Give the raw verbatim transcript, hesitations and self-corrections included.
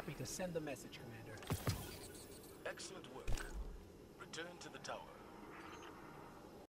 happy to send the message, Commander. Excellent work. Return to the tower.